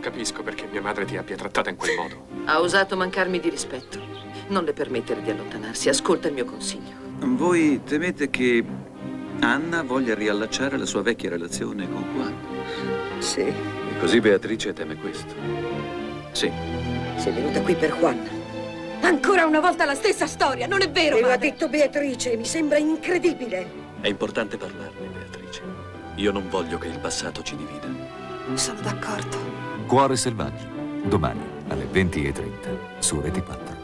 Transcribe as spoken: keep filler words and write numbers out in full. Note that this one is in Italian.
capisco perché mia madre ti abbia trattata in quel modo. Ha osato mancarmi di rispetto. Non le permettere di allontanarsi. Ascolta il mio consiglio. Voi temete che Anna voglia riallacciare la sua vecchia relazione con Juan? Sì. E così Beatrice teme questo? Sì. Sei venuta qui per Juan. Ancora una volta la stessa storia, non è vero, Te lo ha madre? detto Beatrice, mi sembra incredibile. È importante parlarne, Beatrice. Io non voglio che il passato ci divida. Sono d'accordo. Cuore selvaggio, domani alle venti e trenta su Rete quattro.